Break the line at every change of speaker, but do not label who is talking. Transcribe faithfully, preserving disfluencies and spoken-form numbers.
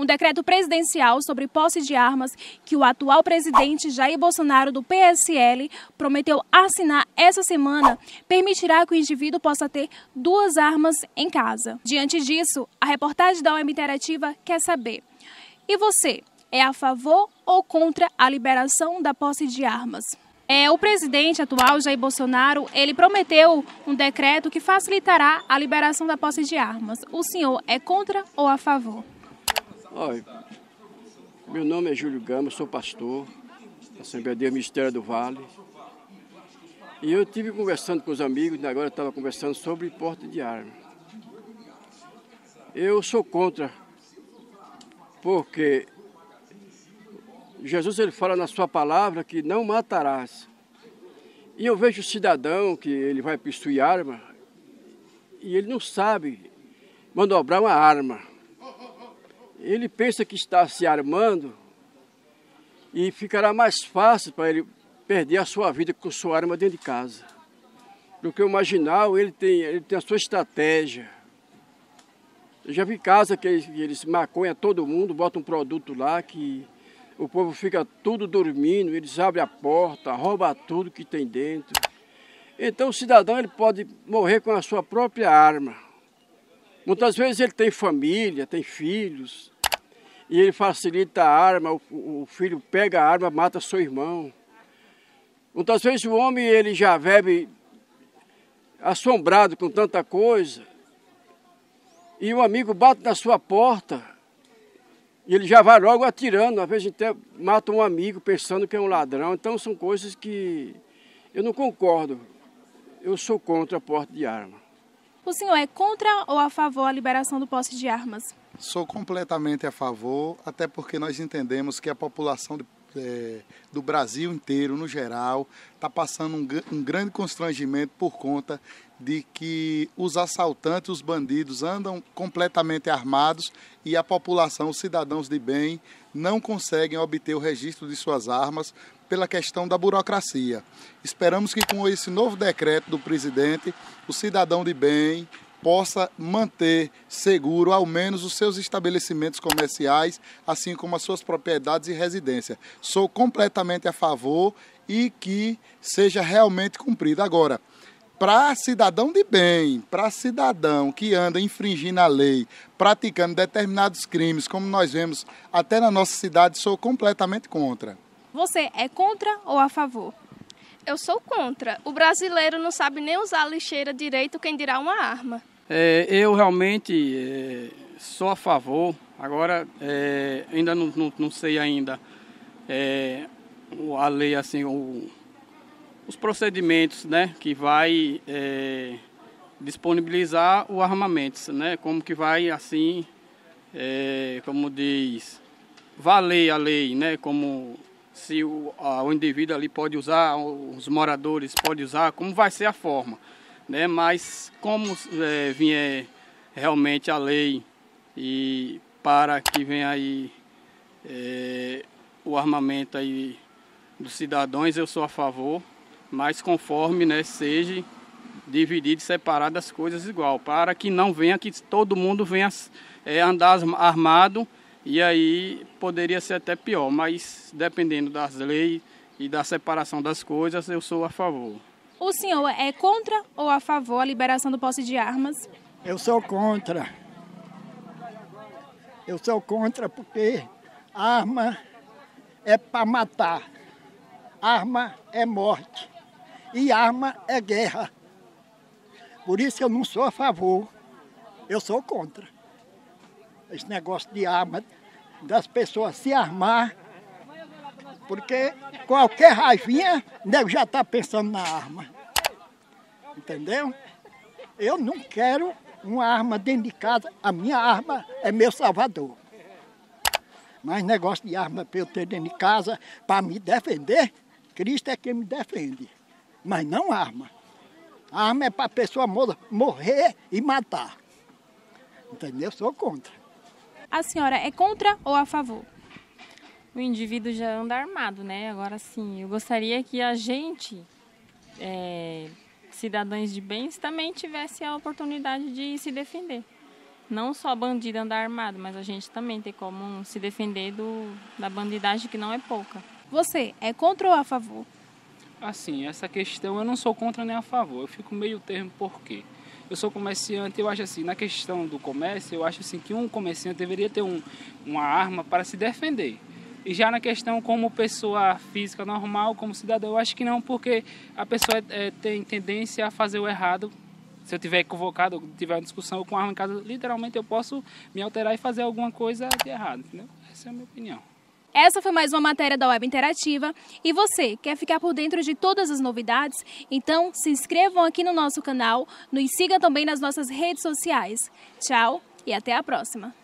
Um decreto presidencial sobre posse de armas que o atual presidente Jair Bolsonaro, do P S L, prometeu assinar essa semana, permitirá que o indivíduo possa ter duas armas em casa. Diante disso, a reportagem da O M Interativa quer saber: e você, é a favor ou contra a liberação da posse de armas? É, o presidente atual, Jair Bolsonaro, ele prometeu um decreto que facilitará a liberação da posse de armas. O senhor é contra ou a favor?
Olha, meu nome é Júlio Gama, sou pastor, Assembleia de Deus Ministério do Vale. E eu estive conversando com os amigos, e agora eu estava conversando sobre porte de arma. Eu sou contra, porque Jesus ele fala na sua palavra que não matarás. E eu vejo o cidadão que ele vai possuir arma e ele não sabe manobrar uma arma. Ele pensa que está se armando e ficará mais fácil para ele perder a sua vida com sua arma dentro de casa. Porque o marginal, ele tem, ele tem a sua estratégia. Eu já vi casa que eles, eles maconham todo mundo, botam um produto lá que o povo fica tudo dormindo, eles abrem a porta, roubam tudo que tem dentro. Então o cidadão ele pode morrer com a sua própria arma. Muitas vezes ele tem família, tem filhos, e ele facilita a arma, o, o filho pega a arma, mata seu irmão. Muitas vezes o homem ele já vive assombrado com tanta coisa, e o amigo bate na sua porta, e ele já vai logo atirando, às vezes até mata um amigo pensando que é um ladrão. Então são coisas que eu não concordo, eu sou contra a posse de arma.
O senhor é contra ou a favor da liberação do posse de armas?
Sou completamente a favor, até porque nós entendemos que a população de, é, do Brasil inteiro, no geral, está passando um, um grande constrangimento por conta de que os assaltantes, os bandidos andam completamente armados e a população, os cidadãos de bem, não conseguem obter o registro de suas armas pela questão da burocracia. Esperamos que com esse novo decreto do presidente, o cidadão de bem possa manter seguro ao menos os seus estabelecimentos comerciais, assim como as suas propriedades e residência. Sou completamente a favor e que seja realmente cumprido. Agora, para cidadão de bem, para cidadão que anda infringindo a lei, praticando determinados crimes, como nós vemos até na nossa cidade, sou completamente contra.
Você é contra ou a favor?
Eu sou contra. O brasileiro não sabe nem usar a lixeira direito, quem dirá uma arma.
É, eu realmente é, sou a favor. Agora, é, ainda não, não, não sei ainda é, a lei, assim, o, os procedimentos, né, que vai é, disponibilizar o armamento, né, como que vai, assim, é, como diz, valer a lei, né, como se o, a, o indivíduo ali pode usar, os moradores podem usar, como vai ser a forma, né, mas como é, vier realmente a lei e para que venha aí é, o armamento aí dos cidadãos, eu sou a favor, mas conforme, né, seja dividido e separado as coisas igual, para que não venha, que todo mundo venha é, andar armado, e aí poderia ser até pior, mas dependendo das leis e da separação das coisas, eu sou a favor.
O senhor é contra ou a favor da liberação do posse de armas?
Eu sou contra. Eu sou contra porque arma é para matar, arma é morte e arma é guerra. Por isso eu não sou a favor, eu sou contra. Esse negócio de arma, das pessoas se armar, porque qualquer raivinha, o nego já está pensando na arma. Entendeu? Eu não quero uma arma dentro de casa, a minha arma é meu salvador. Mas negócio de arma para eu ter dentro de casa, para me defender, Cristo é quem me defende. Mas não arma. A arma é para a pessoa morrer e matar. Entendeu? Eu sou contra.
A senhora é contra ou a favor?
O indivíduo já anda armado, né? Agora sim, eu gostaria que a gente, é, cidadãos de bens, também tivesse a oportunidade de se defender. não só bandido andar armado, mas a gente também tem como se defender do, da bandidagem, que não é pouca.
Você é contra ou a favor?
Assim, essa questão eu não sou contra nem a favor, eu fico meio termo por quê? Eu sou comerciante, eu acho assim, na questão do comércio, eu acho assim que um comerciante deveria ter um, uma arma para se defender. E já na questão como pessoa física normal, como cidadão, eu acho que não, porque a pessoa é, tem tendência a fazer o errado. Se eu tiver equivocado, ou tiver uma discussão com arma em casa, literalmente eu posso me alterar e fazer alguma coisa de errado, entendeu? Essa é a minha opinião.
Essa foi mais uma matéria da Web Interativa. E você, quer ficar por dentro de todas as novidades? Então se inscrevam aqui no nosso canal, nos siga também nas nossas redes sociais. Tchau e até a próxima!